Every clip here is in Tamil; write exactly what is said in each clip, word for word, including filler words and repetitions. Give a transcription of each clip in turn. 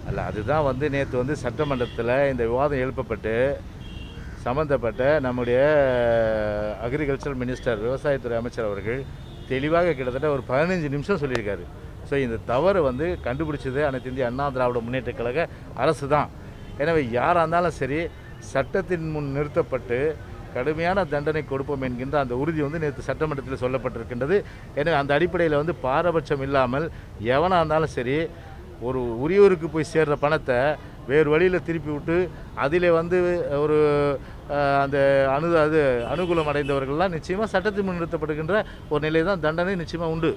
அல்ல அதுதான் வந்து நேற்று வந்து சட்டமன்றத்தில் இந்த விவாதம் எழுப்பப்பட்டு சம்மந்தப்பட்ட நம்முடைய அக்ரிகல்ச்சர் மினிஸ்டர் விவசாயத்துறை அமைச்சர் அவர்கள் தெளிவாக கிட்டத்தட்ட ஒரு பதினஞ்சு நிமிஷம் சொல்லியிருக்காரு. ஸோ இந்த தவறு வந்து கண்டுபிடிச்சது அனைத்து இந்திய அண்ணா திராவிட முன்னேற்ற கழக அரசு தான். எனவே யாராக இருந்தாலும் சரி சட்டத்தின் முன் நிறுத்தப்பட்டு கடுமையான தண்டனை கொடுப்போம் என்கின்ற அந்த உறுதி வந்து நேற்று சட்டமன்றத்தில் சொல்லப்பட்டிருக்கின்றது. எனவே அந்த அடிப்படையில் வந்து பாரபட்சம் இல்லாமல் எவனாக இருந்தாலும் சரி ஒரு உரியவருக்கு போய் சேர்கிற பணத்தை வேறு வழியில் திருப்பி விட்டு அதில் வந்து ஒரு அந்த அனு அது அனுகூலம் அடைந்தவர்கள்லாம் நிச்சயமாக சட்டத்தின் முன் நிறுத்தப்படுகின்ற ஒரு நிலை தான் தண்டனை நிச்சயமாக உண்டு.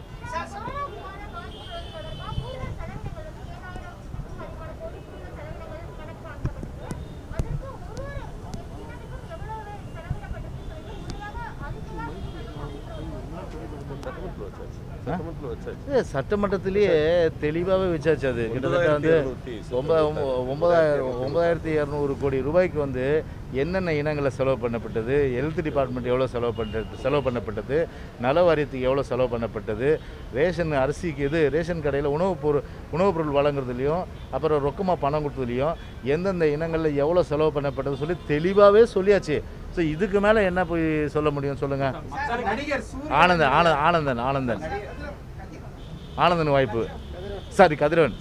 சட்டமன்றத்திலேயே தெளிவாகவே வச்சாச்சு. அது கிட்டத்தட்ட வந்து ஒன்பதாயிரம் ஒன்பதாயிரத்தி இரநூறு கோடி ரூபாய்க்கு வந்து என்னென்ன இனங்களை செலவு பண்ணப்பட்டது, ஹெல்த் டிபார்ட்மெண்ட் எவ்வளோ செலவு பண்ண செலவு பண்ணப்பட்டது, நல வாரியத்துக்கு எவ்வளோ செலவு பண்ணப்பட்டது, ரேஷன் அரிசிக்கு இது ரேஷன் கடையில் உணவுப் பொருள் உணவுப் பொருள் வழங்குறதுலையும் அப்புறம் ரொக்கமாக பணம் கொடுத்ததுலையும் எந்தெந்த இனங்களில் எவ்வளோ செலவு பண்ணப்பட்டது சொல்லி தெளிவாகவே சொல்லியாச்சு. ஸோ இதுக்கு மேலே என்ன போய் சொல்ல முடியும் சொல்லுங்கள்? ஆனந்தன் ஆனந்த் ஆனந்தன் ஆனந்தன் ஆனந்தன் வாய்ப்பு சாரி கதிரவன்.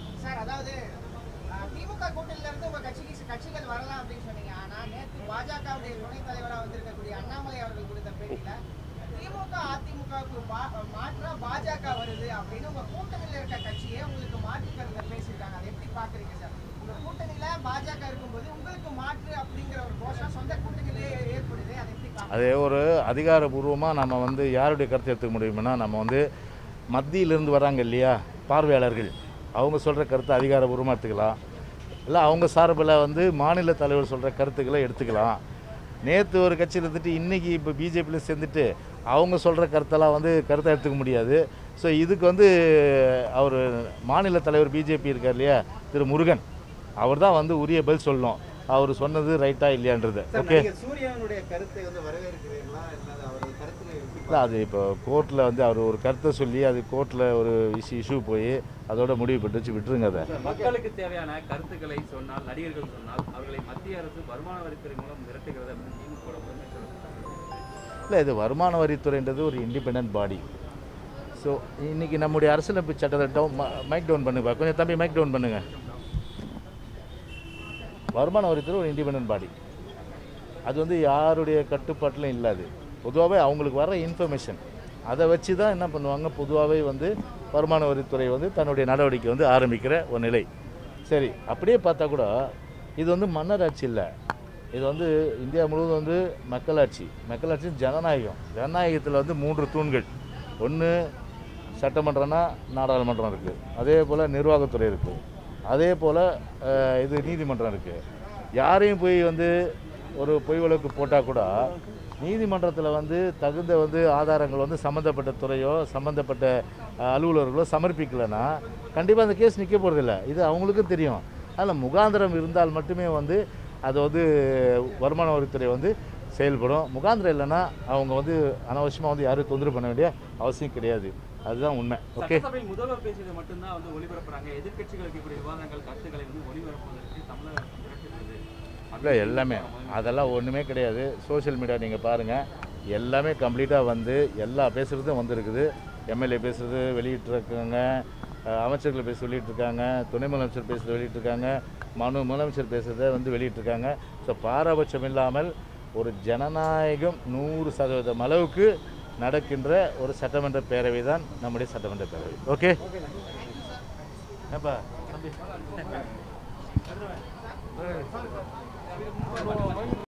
அதே ஒரு அதிகாரபூர்வமாக நம்ம வந்து யாருடைய கருத்து எடுத்துக்க முடியும்னா நம்ம வந்து மத்தியிலிருந்து வராங்க இல்லையா பார்வையாளர்கள், அவங்க சொல்கிற கருத்தை அதிகாரபூர்வமாக எடுத்துக்கலாம். இல்லை அவங்க சார்பில் வந்து மாநில தலைவர் சொல்கிற கருத்துக்களை எடுத்துக்கலாம். நேற்று ஒரு கட்சியில் இருந்துட்டு இன்றைக்கி இப்போ பிஜேபியில் சேர்ந்துட்டு அவங்க சொல்கிற கருத்தெல்லாம் வந்து கருத்தை எடுத்துக்க முடியாது. ஸோ இதுக்கு வந்து அவர் மாநில தலைவர் பிஜேபி இருக்கார் இல்லையா திரு முருகன், அவர் தான் வந்து உரிய பதில் சொல்லணும். அவர் சொன்னது ரைட்டா இல்லையான்றது. ஓகே இல்லை அது இப்போ கோர்ட்டில் வந்து அவர் ஒரு கருத்தை சொல்லி அது கோர்ட்டில் ஒரு இஷ்யூ இஷ்யூ போய் அதோட முடிவு பெற்று வச்சு விட்டுருங்க. அதை மக்களுக்கு தேவையான கருத்துக்களை சொன்னால் நடிகர்கள் சொன்னால் அவர்களை மத்திய அரசு வருமான வரித்துறை மூலம் மிரட்டுகிறது. இல்லை இது வருமான வரித்துறைன்றது ஒரு இண்டிபெண்ட் பாடி. ஸோ இன்றைக்கி நம்முடைய அரசியலமைப்பு சட்டத்தை டவுன் மைக் டவுன் பண்ணுங்க கொஞ்சம் தம்பி மைக் டவுன் பண்ணுங்கள். வருமான வரித்துறை ஒரு இண்டிபெண்ட் பாடி, அது வந்து யாருடைய கட்டுப்பாட்டிலும் இல்லாது. பொதுவாகவே அவங்களுக்கு வர இன்ஃபர்மேஷன் அதை வச்சு தான் என்ன பண்ணுவாங்க, பொதுவாகவே வந்து வருமான வரித்துறை வந்து தன்னுடைய நடவடிக்கை வந்து ஆரம்பிக்கிற ஒரு நிலை. சரி அப்படியே பார்த்தா கூட இது வந்து மன்னர் ஆட்சி இல்லை, இது வந்து இந்தியா முழுவதும் வந்து மக்களாட்சி. மக்களாட்சி ஜனநாயகம். ஜனநாயகத்தில் வந்து மூன்று தூண்கள். ஒன்று சட்டமன்றம்னா நாடாளுமன்றம் இருக்குது, அதே போல் நிர்வாகத்துறை இருக்குது, அதே போல் இது நீதிமன்றம் இருக்குது. யாரையும் போய் வந்து ஒரு பொய் வழக்கு போட்டால் கூட நீதிமன்றத்தில் வந்து தகுந்த வந்து ஆதாரங்கள் வந்து சம்மந்தப்பட்ட துறையோ சம்மந்தப்பட்ட அலுவலர்களோ சமர்ப்பிக்கலைன்னா கண்டிப்பாக அந்த கேஸ் நிற்க போகிறதில்ல. இது அவங்களுக்கும் தெரியும். அதில் முகாந்திரம் இருந்தால் மட்டுமே வந்து அது வந்து வருமான வரித்துறை வந்து செயல்படும். முகாந்திரம் இல்லைன்னா அவங்க வந்து அனாவசியமாக வந்து யாரும் தொந்தரவு பண்ண வேண்டிய அவசியம் கிடையாது. அதுதான் உண்மை. ஓகே முதல்வர் பேசியது மட்டும்தான் வந்து ஒளிபரப்புறாங்க. எதிர்கட்சிகளுக்கு இப்படி விவாதங்கள் கருத்துக்களை வந்து ஒளிபரப்புவதற்கு தமிழக இல்லை எல்லாமே அதெல்லாம் ஒன்றுமே கிடையாது. சோஷியல் மீடியா நீங்கள் பாருங்கள், எல்லாமே கம்ப்ளீட்டாக வந்து எல்லா பேசுகிறதும் வந்துருக்குது. எம்எல்ஏ பேசுகிறது வெளியிட்டிருக்காங்க, அமைச்சர்கள் பேச வெளியிட்டிருக்காங்க, துணை முதலமைச்சர் பேசுகிறது வெளியிட்டிருக்காங்க, மனு முதலமைச்சர் பேசுகிறத வந்து வெளியிட்டிருக்காங்க. ஸோ பாரபட்சம் இல்லாமல் ஒரு ஜனநாயகம் நூறு சதவீதம் அளவுக்கு நடக்கின்ற ஒரு சட்டமன்ற பேரவை தான் நம்முடைய சட்டமன்ற பேரவை. ஓகே ஏப்பா தம்பி